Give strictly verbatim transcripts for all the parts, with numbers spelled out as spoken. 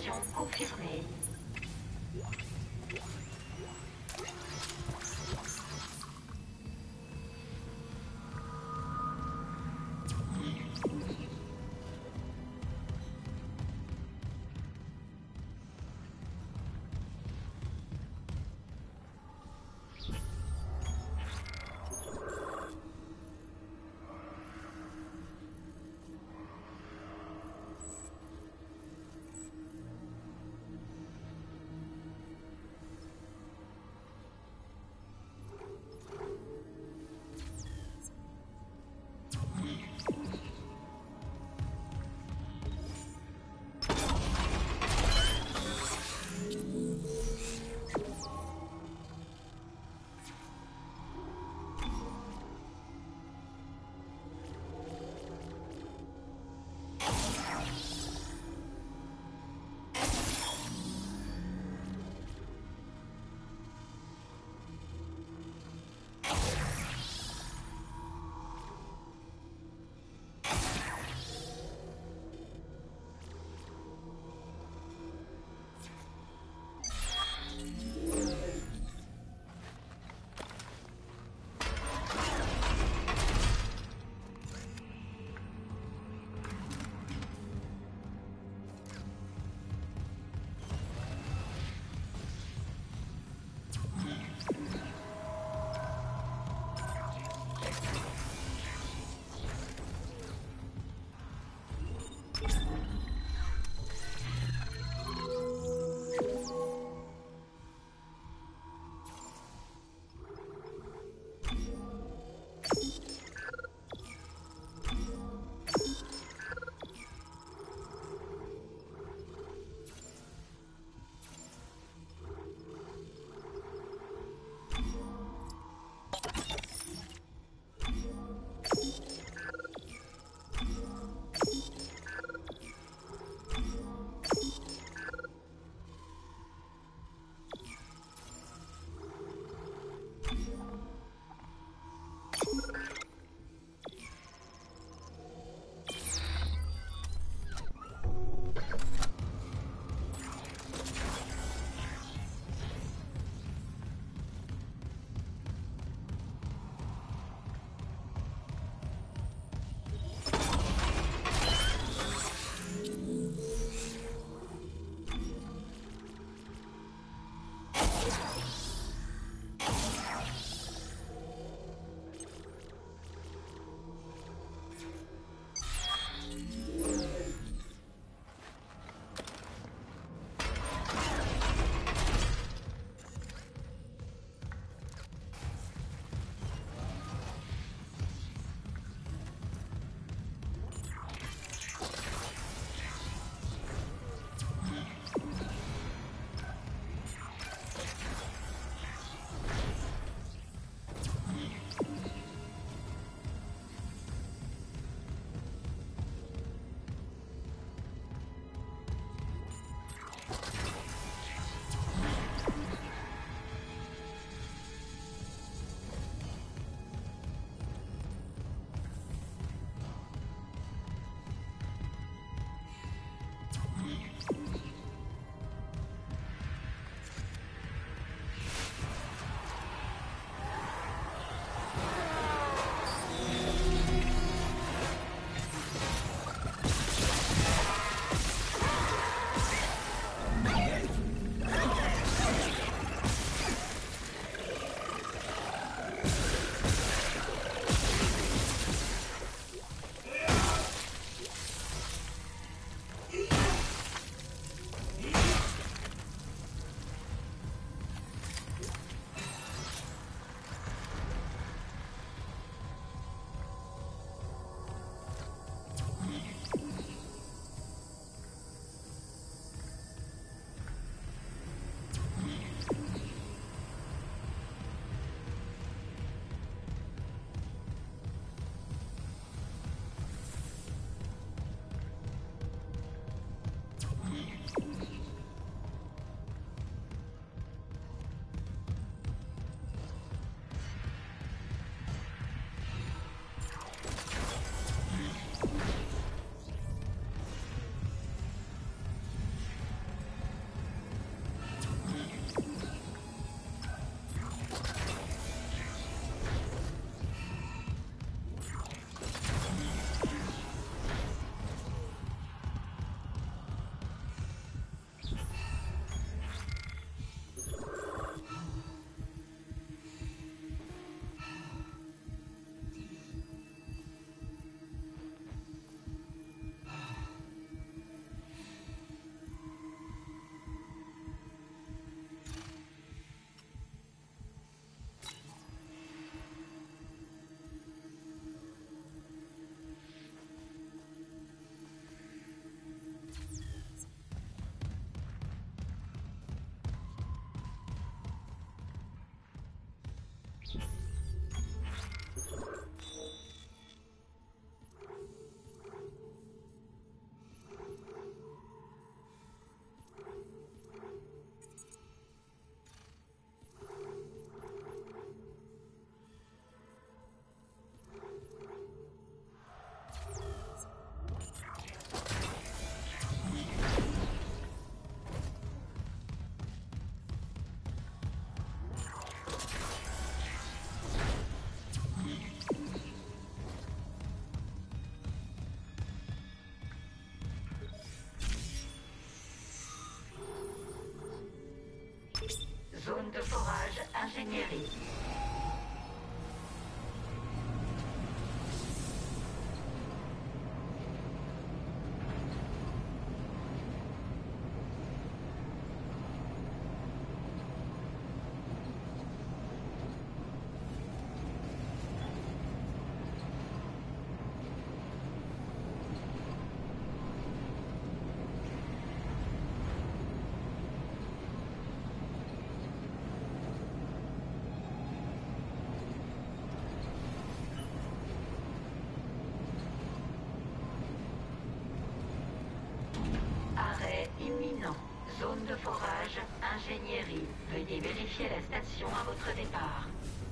Extraction confirmée. ingénierie. Imminent. Zone de forage, ingénierie. Veuillez vérifier la station à votre départ.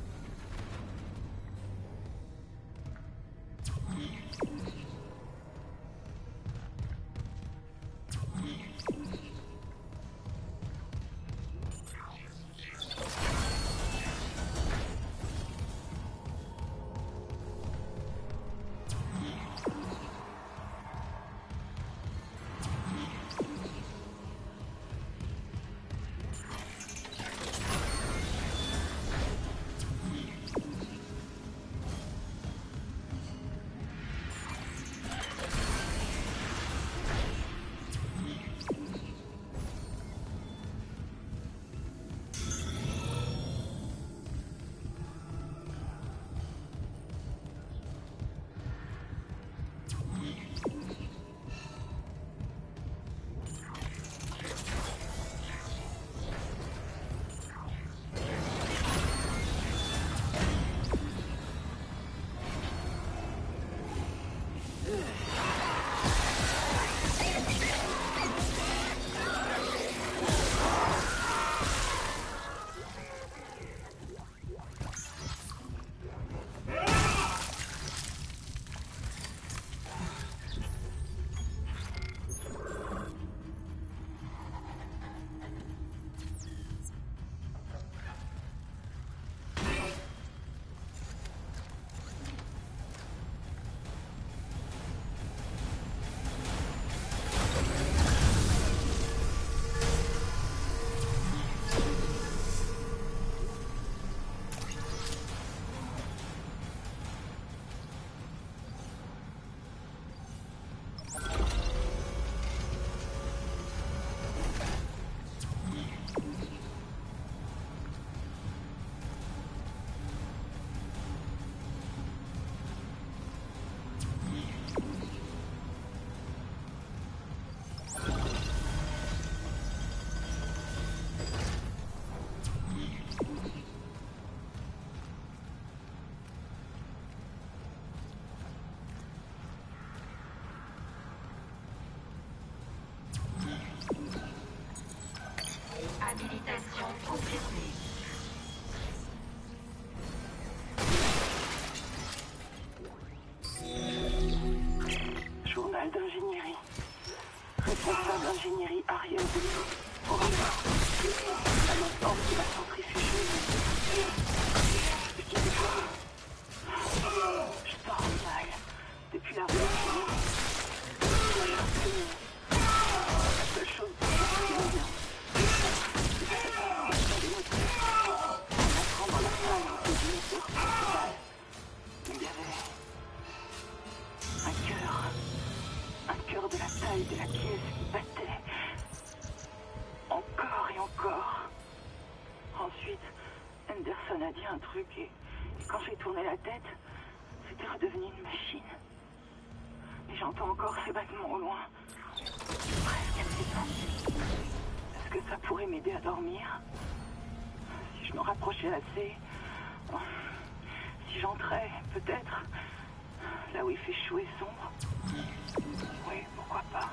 Habilitation confirmée. Journal d'ingénierie. Responsable d'ingénierie Ariel de Au revoir. À l'instant de la centrifugeuse. Je sors mal. Depuis la révolution. La seule chose que je me souviens. Il y avait un cœur, un cœur de la taille de la pièce qui battait, encore et encore. Ensuite, Henderson a dit un truc et, et quand j'ai tourné la tête, c'était redevenu une machine. Et j'entends encore ces battements au loin, presque inquiétants. Est-ce que ça pourrait m'aider à dormir? Si je me rapprochais assez... Si j'entrais, peut-être, là où il fait chaud et sombre. Oui, pourquoi pas.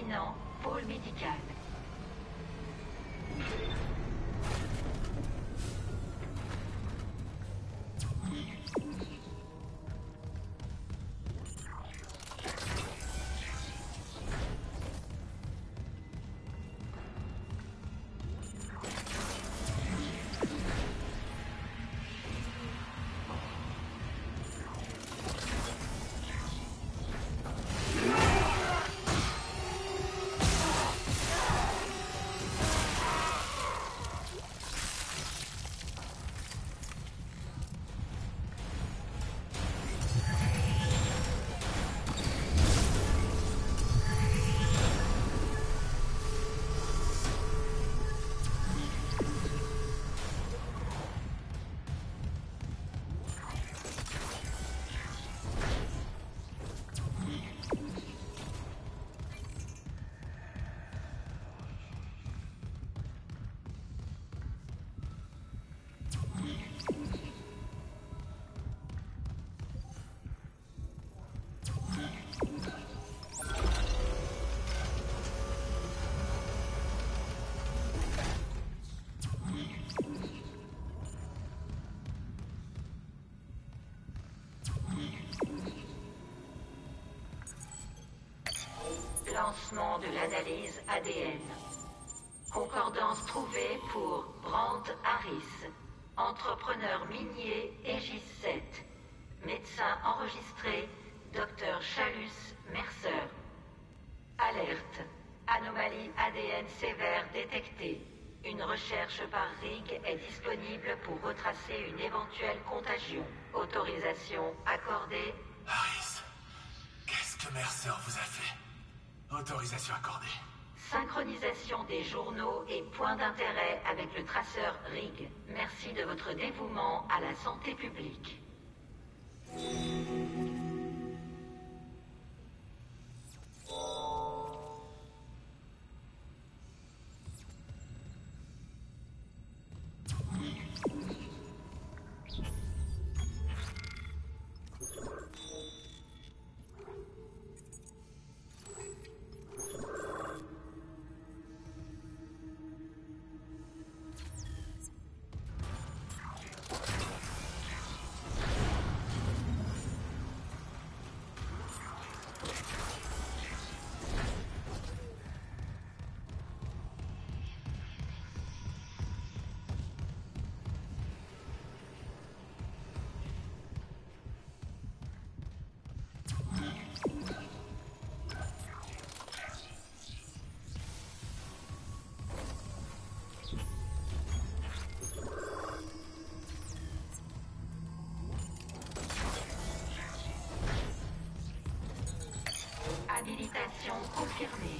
Dessinant, pôle médical. Lancement de l'analyse A D N. Concordance trouvée pour Brandt Harris, entrepreneur minier Aegis sept. Médecin enregistré, Docteur Chalus Mercer. Alerte. Anomalie A D N sévère détectée. Une recherche par Rig est disponible pour retracer une éventuelle contagion. Autorisation accordée. Harris, qu'est-ce que Mercer vous a fait? Autorisation accordée. Synchronisation des journaux et points d'intérêt avec le traceur Rig. Merci de votre dévouement à la santé publique. Habilitation confirmée.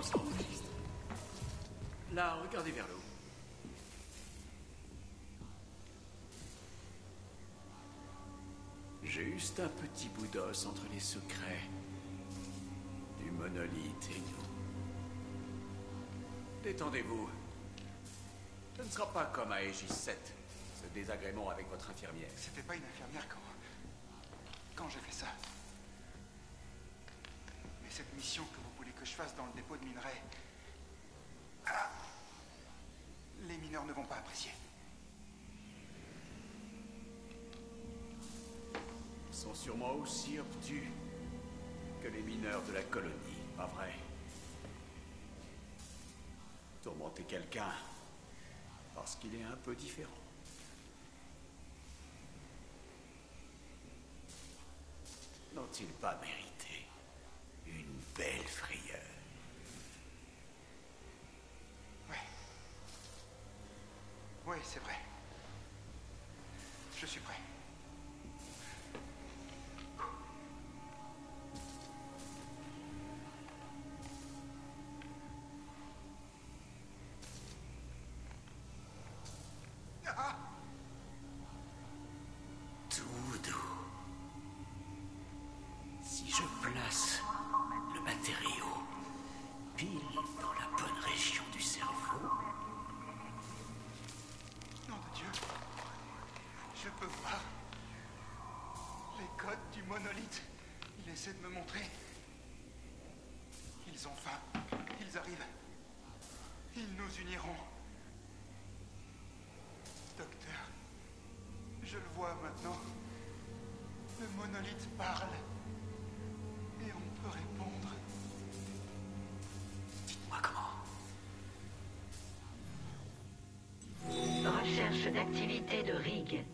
ça enregistre. Là, regardez vers le haut. Juste un petit bout d'os entre les secrets du monolithe et nous. Détendez-vous. Ce ne sera pas comme à Aegis sept, ce désagrément avec votre infirmière. C'était pas une infirmière quand... quand j'ai fait ça. Mais cette mission que vous voulez que je fasse dans le dépôt de minerais... Ah, les mineurs ne vont pas apprécier. Ils sont sûrement aussi obtus que les mineurs de la colonie, pas vrai? Tourmenter quelqu'un parce qu'il est un peu différent. N'ont-ils pas mérité une belle frayeur? Ouais. Oui, c'est vrai. Je suis prêt. Tout doux. Si je place le matériau pile dans la bonne région du cerveau... Nom de Dieu. Je peux voir les codes du monolithe. Il essaie de me montrer. Ils ont faim. Ils arrivent. Ils nous uniront. Docteur, je le vois maintenant. Le monolithe parle. Et on peut répondre. Dites-moi comment. Recherche d'activité de Rig.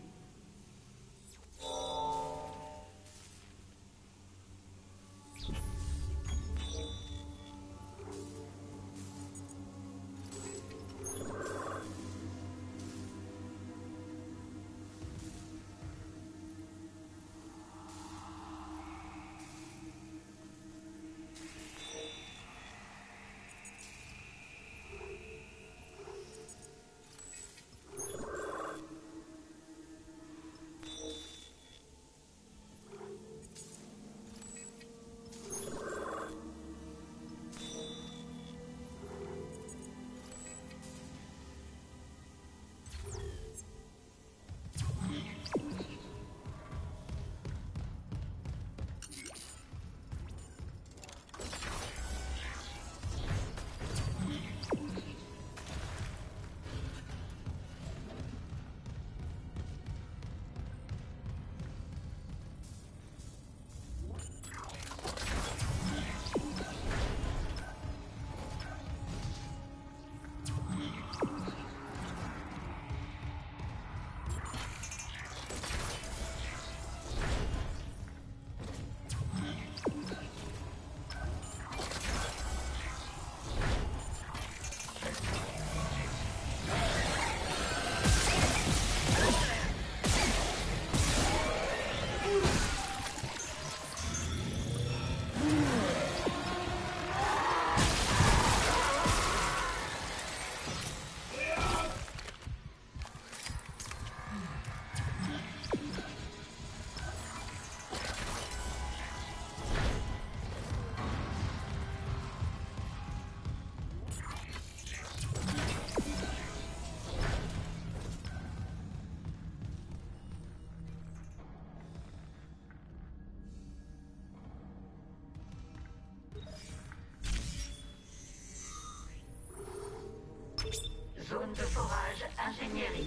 Zone de forage ingénierie.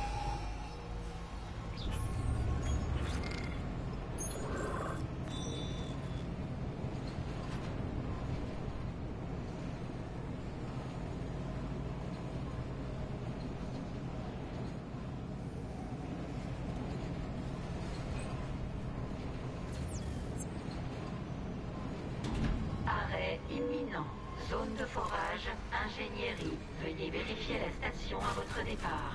Arrêt imminent. Zone de forage ingénierie. Veuillez vérifier la station à votre départ.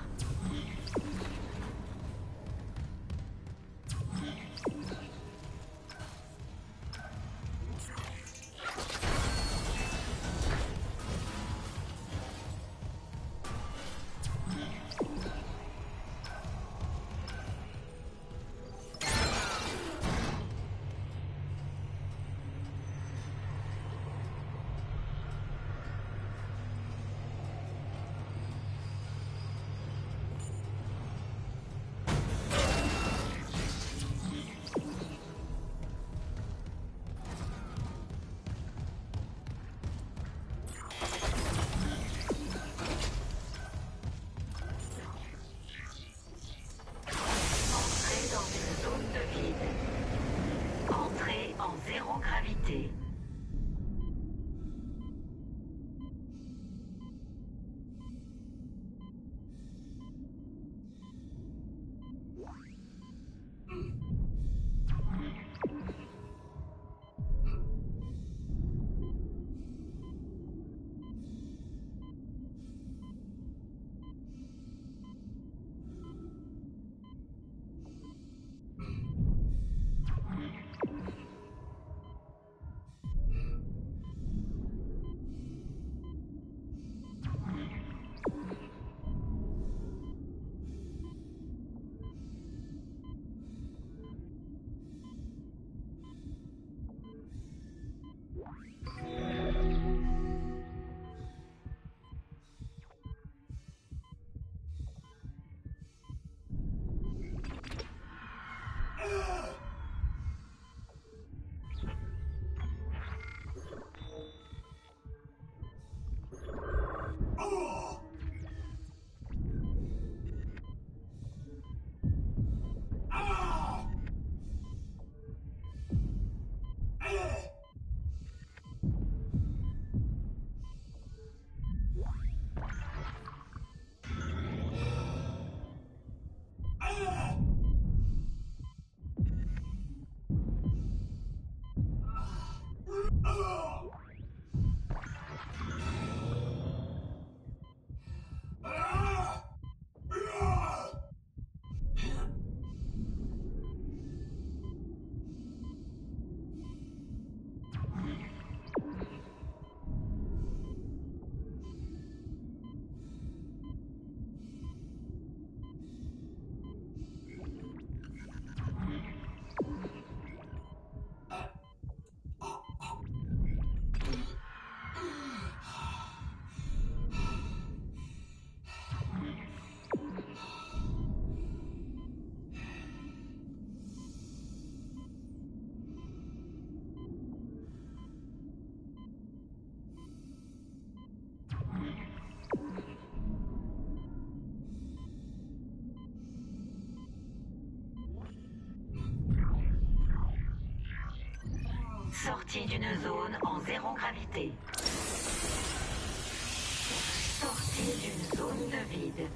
Sortie d'une zone en zéro gravité. Sortie d'une zone de vide.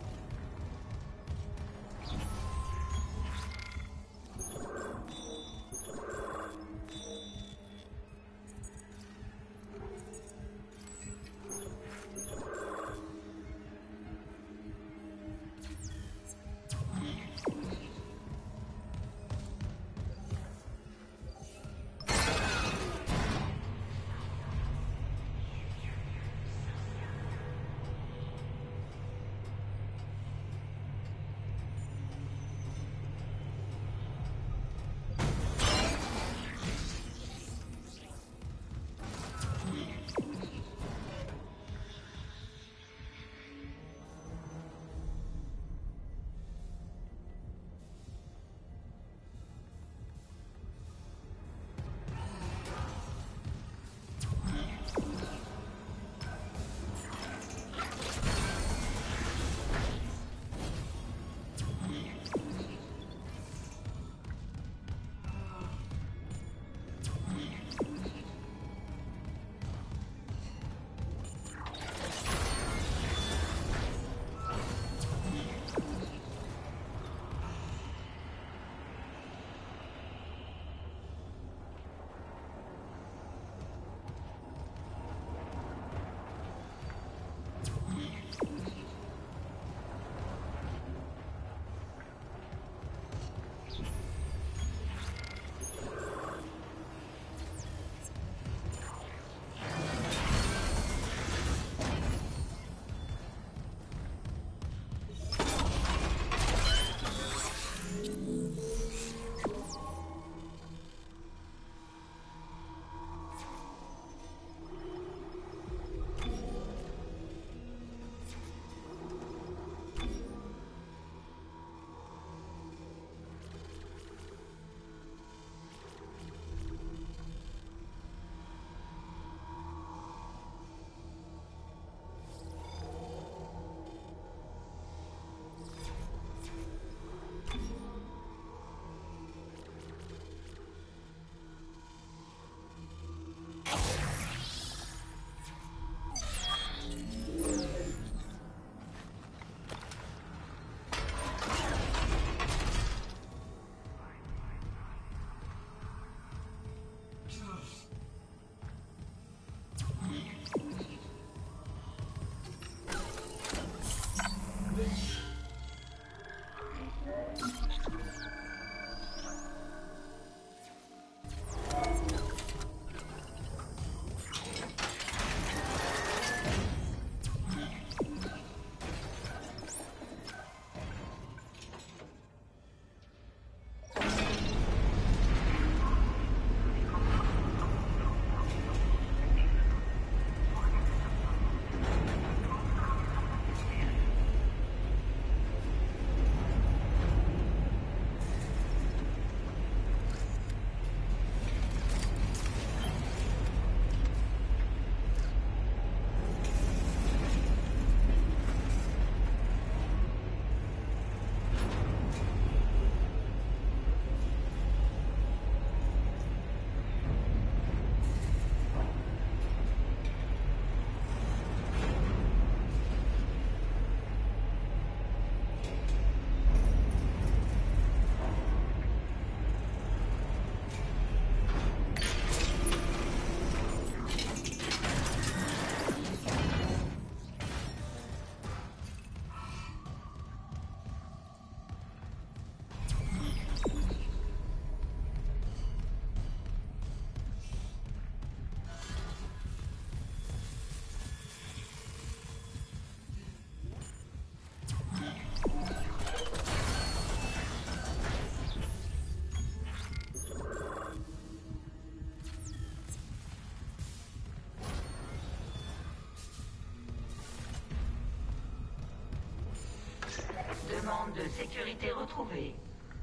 Demande de sécurité retrouvée.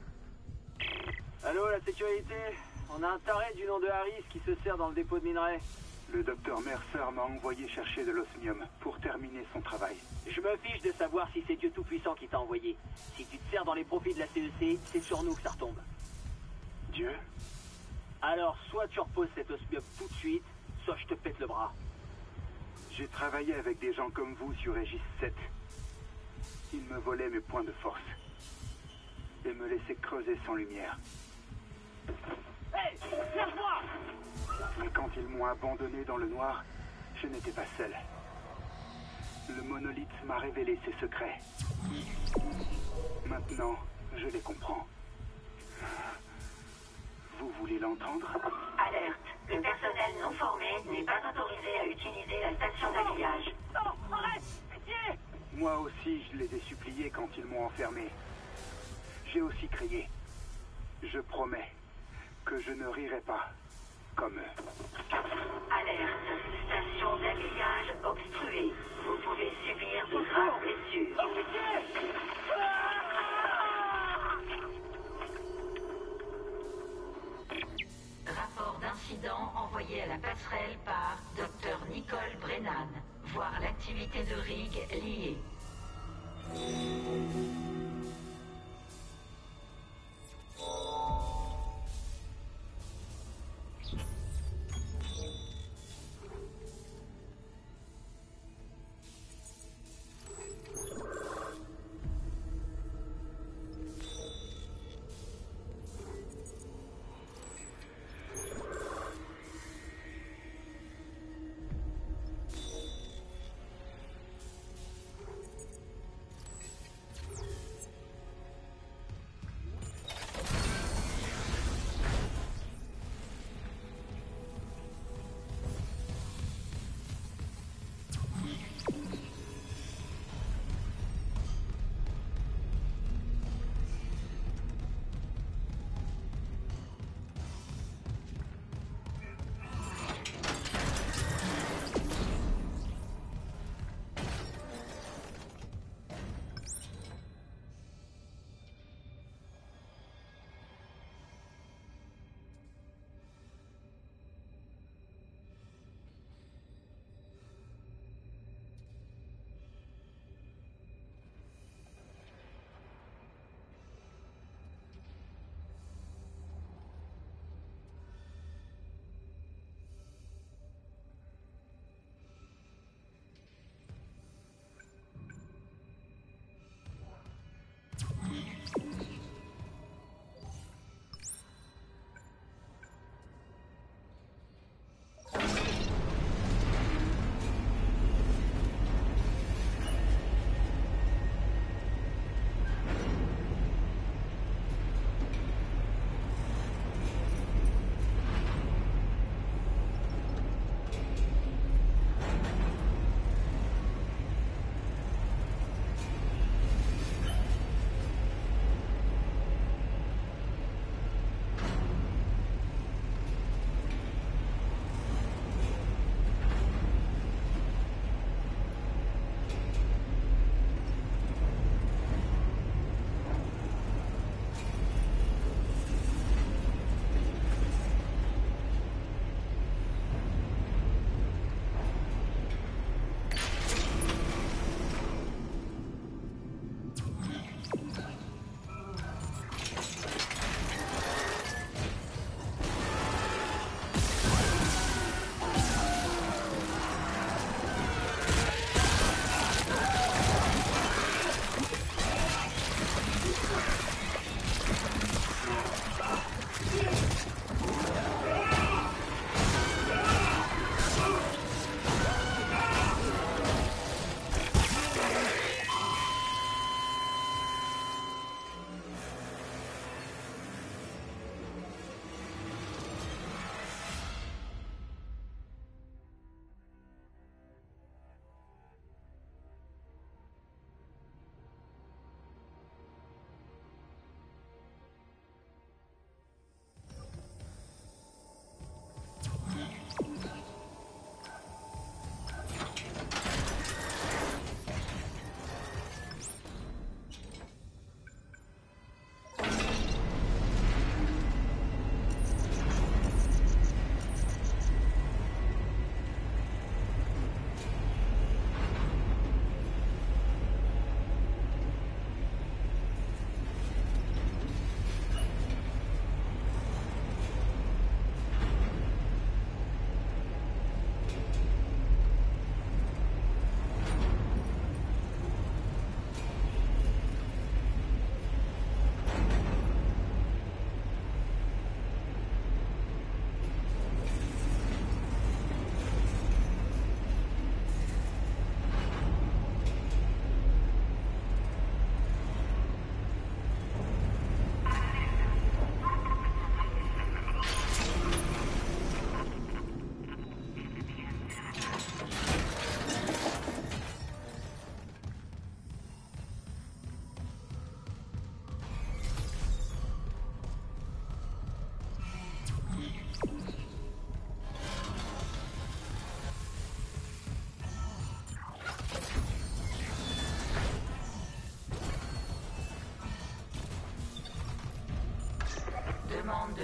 Allô, la sécurité? On a un taré du nom de Harris qui se sert dans le dépôt de minerai. Le docteur Mercer m'a envoyé chercher de l'osmium pour terminer son travail. Je me fiche de savoir si c'est Dieu Tout-Puissant qui t'a envoyé. Si tu te sers dans les profits de la C E C, c'est sur nous que ça retombe. Dieu? Alors, soit tu reposes cet osmium tout de suite, soit je te pète le bras. J'ai travaillé avec des gens comme vous sur Aegis sept. Ils me volaient mes points de force. Et me laissaient creuser sans lumière. Hé, lâche-moi! Mais quand ils m'ont abandonné dans le noir, je n'étais pas seul. Le monolithe m'a révélé ses secrets. Maintenant, je les comprends. Vous voulez l'entendre? Alerte. Le personnel non formé n'est pas autorisé à utiliser la station d'alliage. Non, arrête! Pitié! Moi aussi, je les ai suppliés quand ils m'ont enfermé. J'ai aussi crié. Je promets que je ne rirai pas comme eux. Alerte. Station d'alliage obstruée. Vous pouvez subir de graves blessures. Oh, pitié! Rapport d'incident envoyé à la passerelle par Docteur Nicole Brennan. Voir l'activité de rig liée.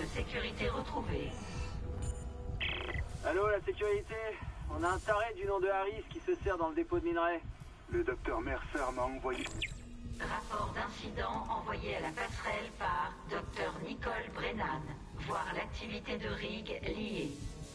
sécurité retrouvée. Allô, la sécurité? On a un taré du nom de Harris qui se sert dans le dépôt de minerai. Le docteur Mercer m'a envoyé... Rapport d'incident envoyé à la passerelle par docteur Nicole Brennan. Voir l'activité de rig liée.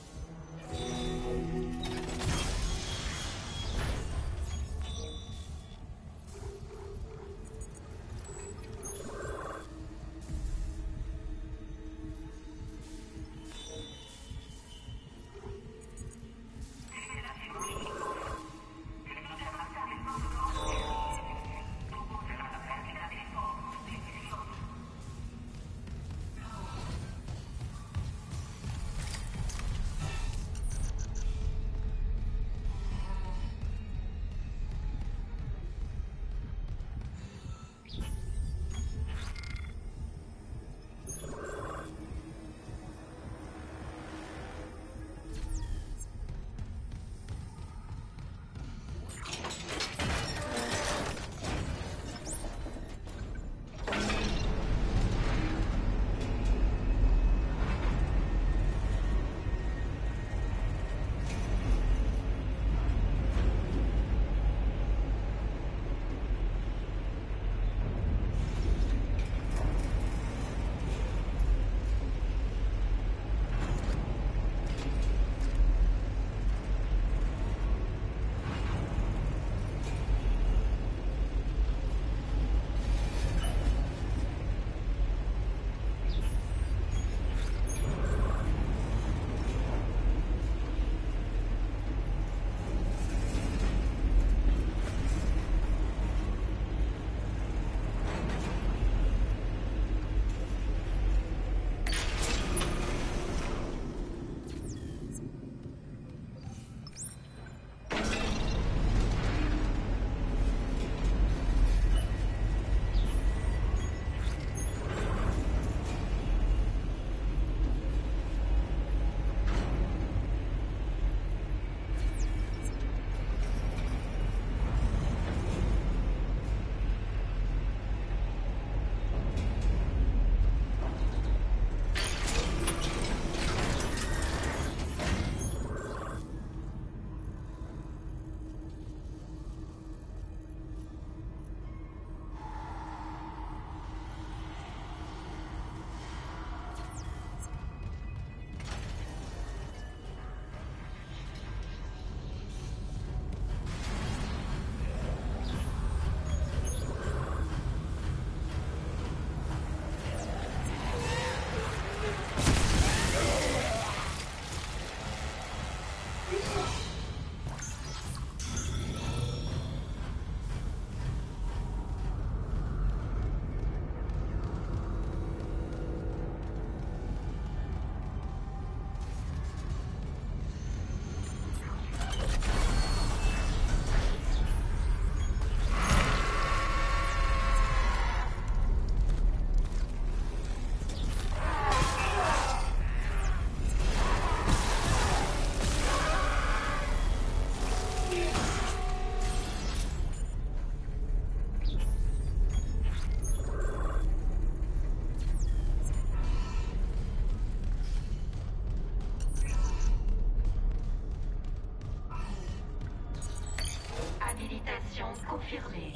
Confirmé.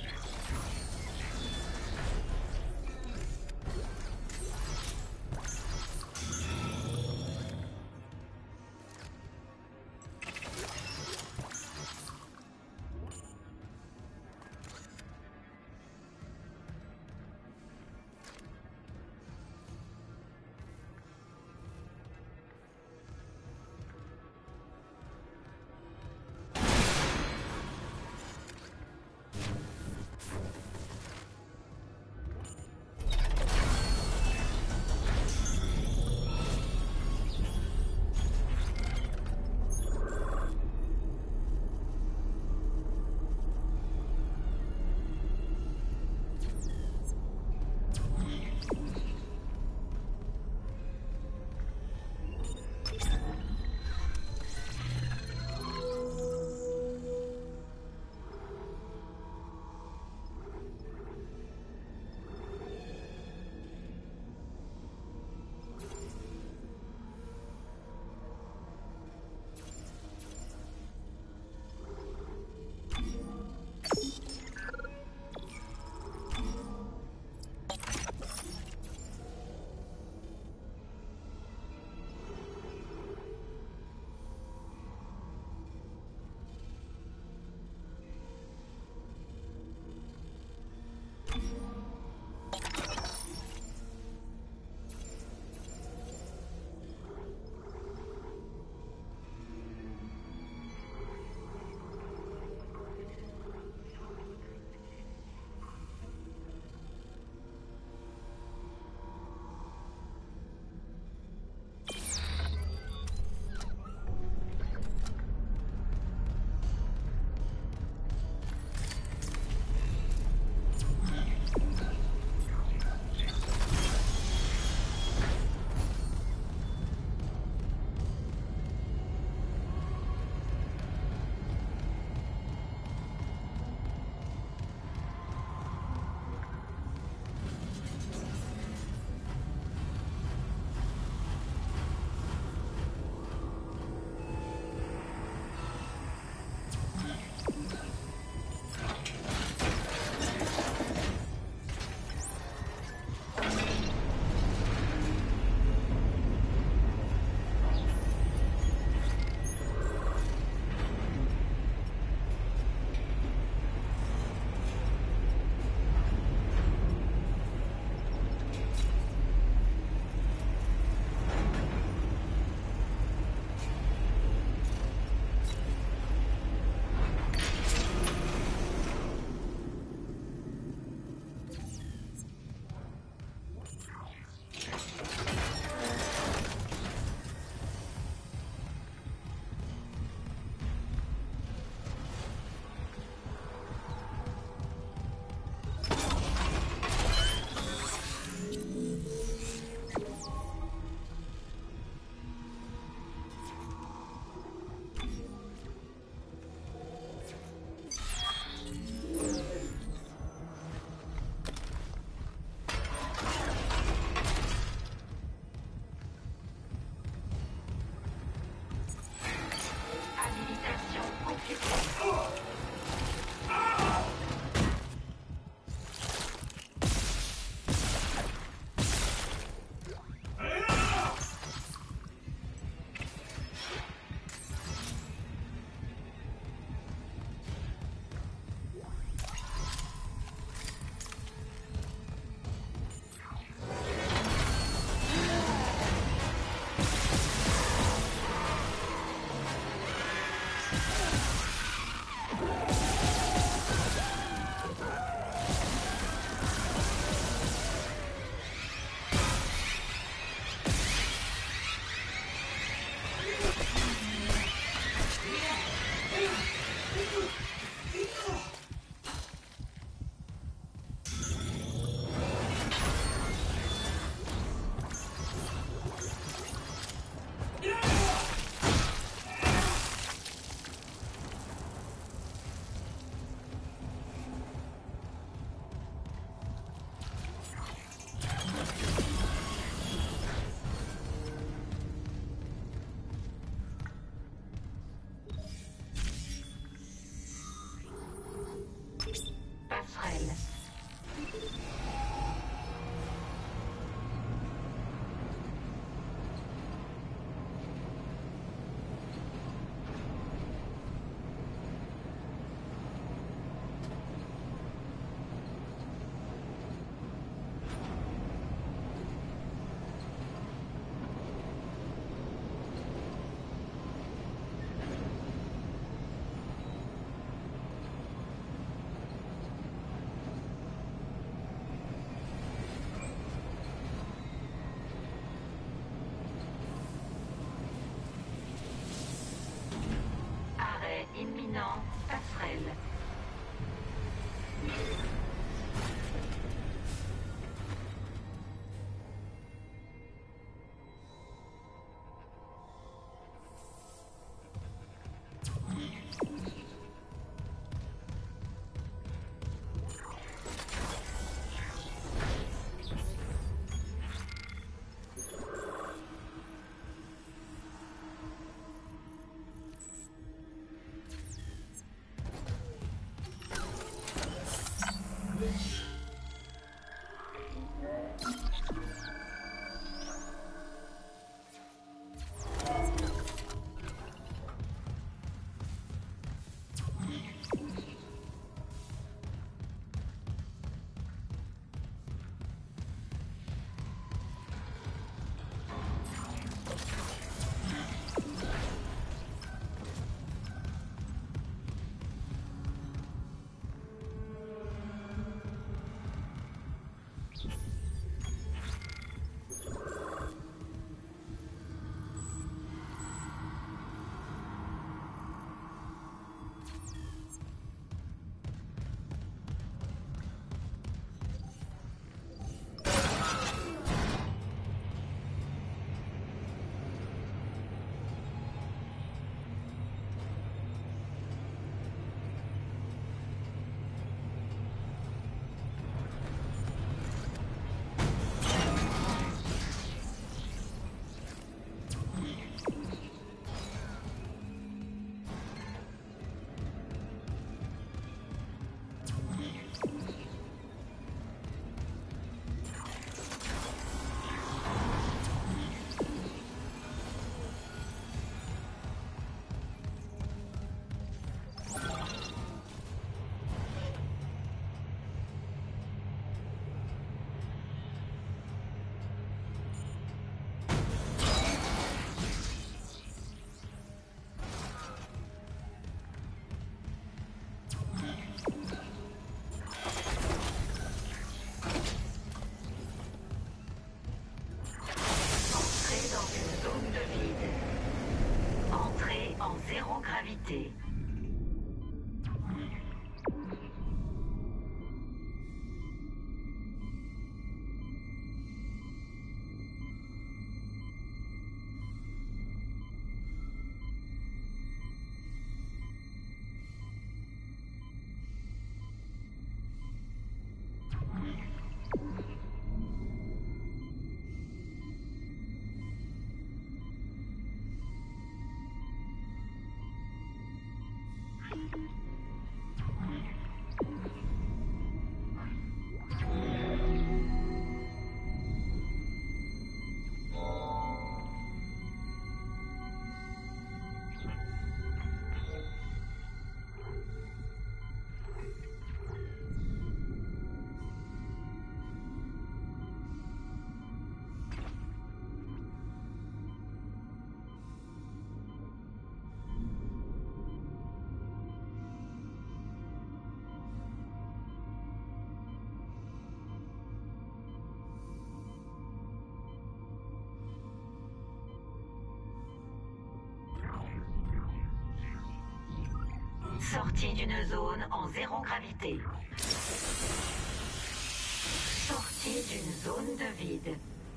Passerelle. Arrêt imminent, passerelle. Sortie d'une zone en zéro gravité. Sortie d'une zone de vide.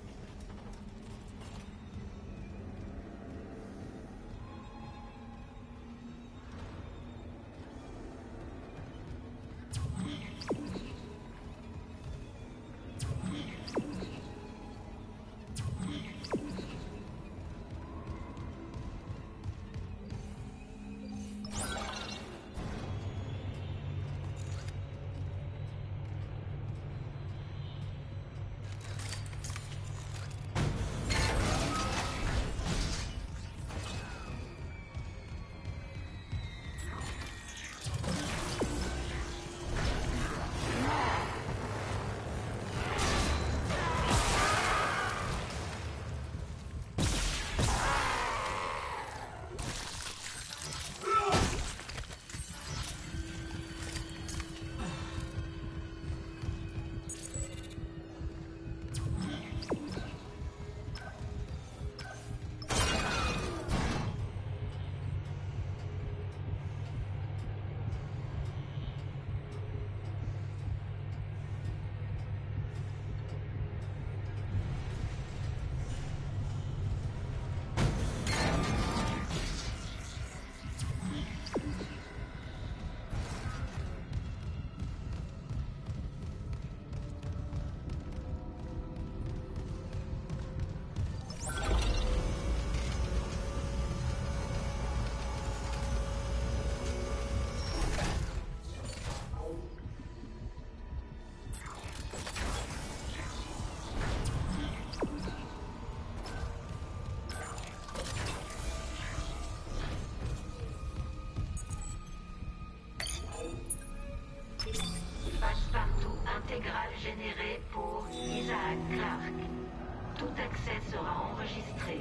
Intégrale générée pour Isaac Clarke. Tout accès sera enregistré.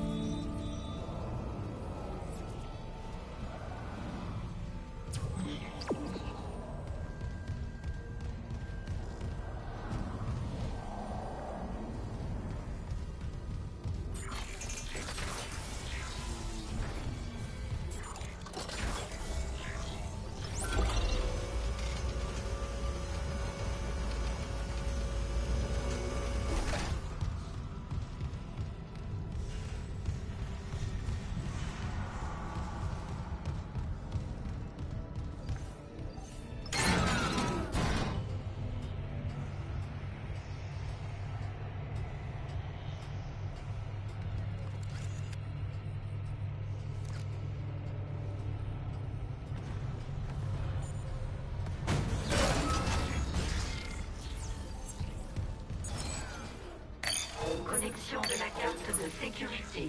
Connexion de la carte de sécurité.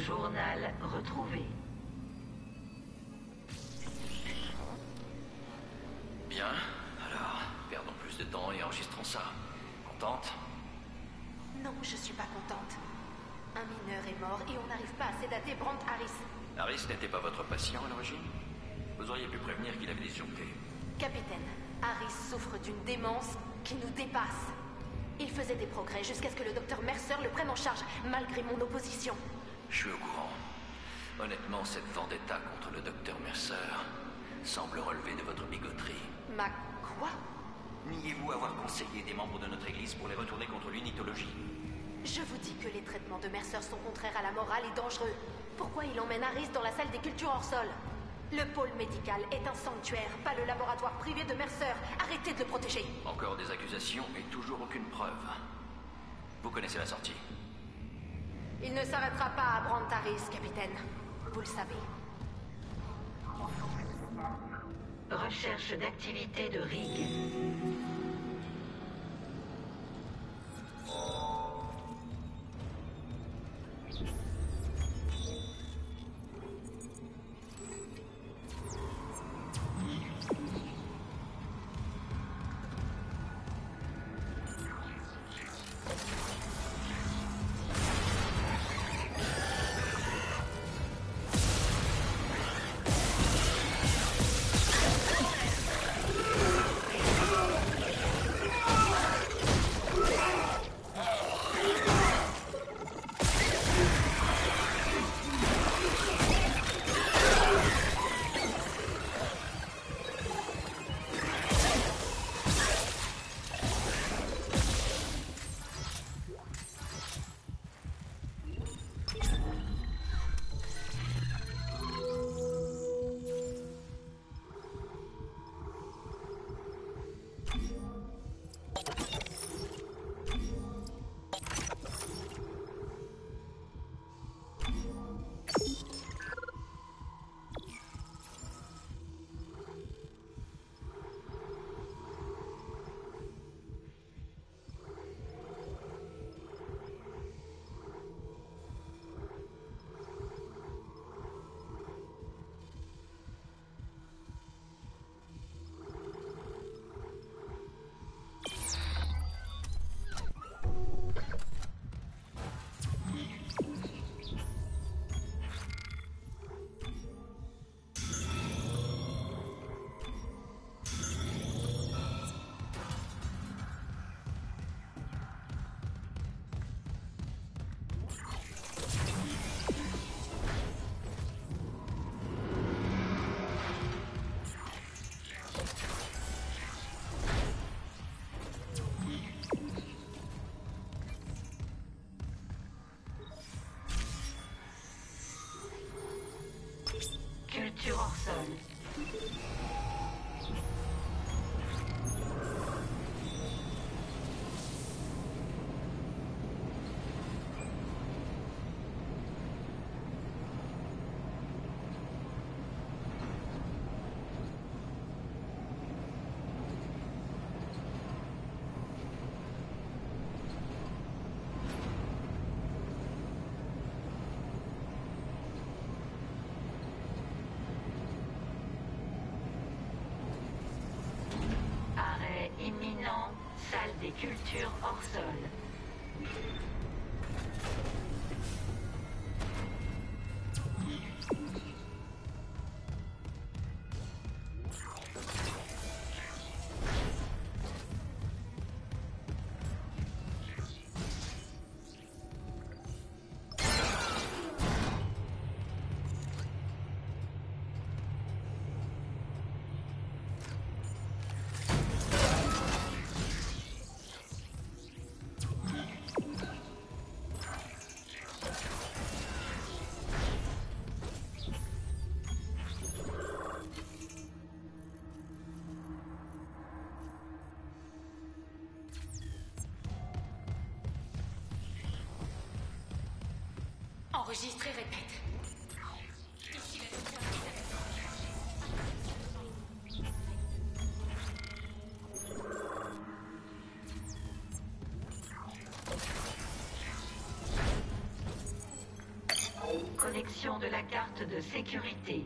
Journal retrouvé. Bien, alors, perdons plus de temps et enregistrons ça. Contente? Non, je suis pas contente. Un mineur est mort et on n'arrive pas à sédater Brandt Harris. Harris n'était pas votre patient à l'origine? Vous auriez pu prévenir qu'il avait des sûretés. Capitaine, Harris souffre d'une démence qui nous dépasse. Il faisait des progrès jusqu'à ce que le docteur Mercer le prenne en charge, malgré mon opposition. Je suis au courant. Honnêtement, cette vendetta contre le docteur Mercer semble relever de votre bigoterie. Ma quoi? Niez-vous avoir conseillé des membres de notre église pour les retourner contre l'unitologie? Je vous dis que les traitements de Mercer sont contraires à la morale et dangereux. Pourquoi il emmène Harris dans la salle des cultures hors sol? Le pôle médical est un sanctuaire, pas le laboratoire privé de Mercer. Arrêtez de le protéger. Encore des accusations et toujours aucune preuve. Vous connaissez la sortie? Il ne s'arrêtera pas à Brandt Harris, capitaine. Vous le savez. Recherche d'activité de Rig. Culture hors sol. Imminent, salle des cultures hors sol. Enregistre et répète. Activation de la carte de sécurité.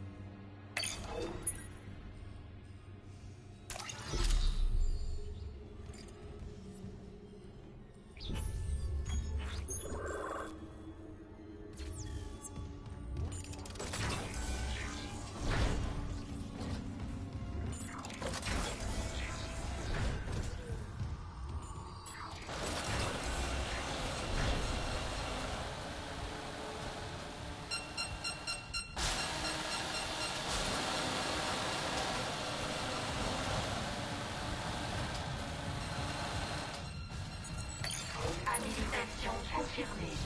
Habilitation confirmée.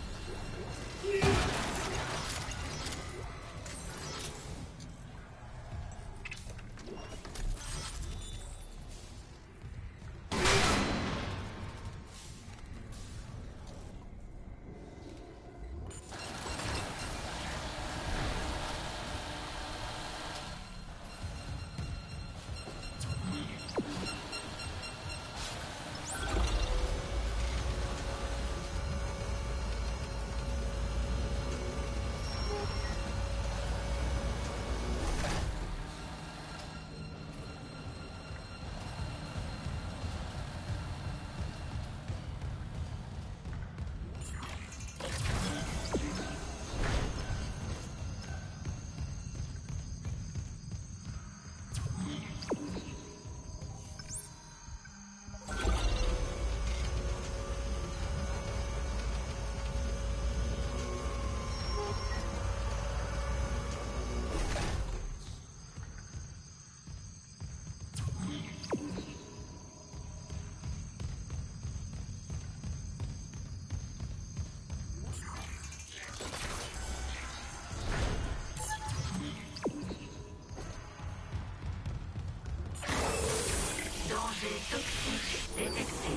Danger toxique détecté.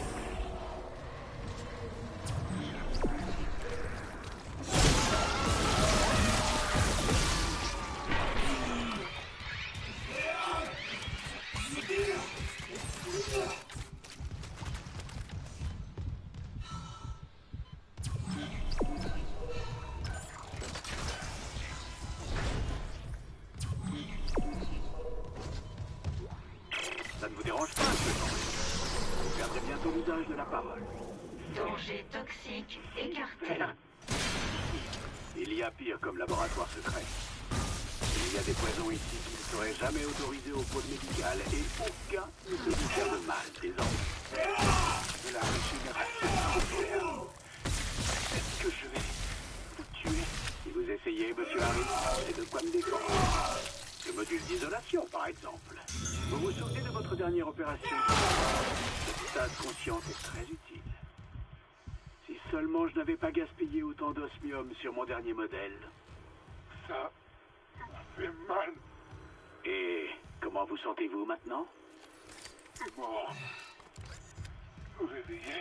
Ça ne vous dérange pas, monsieur? Vous perdrez bientôt l'usage de la parole. Danger toxique écarté. Il y a pire comme laboratoire secret. Il y a des poisons ici qui ne seraient jamais autorisés au pôle médical et aucun ne peut vous faire de mal, désormais. De la régénération entière. Est-ce que je vais vous tuer? Si vous essayez, monsieur Harris, c'est de quoi me défendre. Le module d'isolation, par exemple. Vous vous souvenez de votre dernière opération? Cette stade consciente est très utile. Si seulement je n'avais pas gaspillé autant d'osmium sur mon dernier modèle. Ça fait mal. Et comment vous sentez-vous maintenant? Mort. Vous réveillez?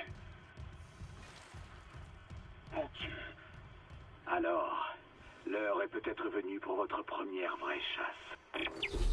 Mon Dieu. Alors, l'heure est peut-être venue pour votre première vraie chasse.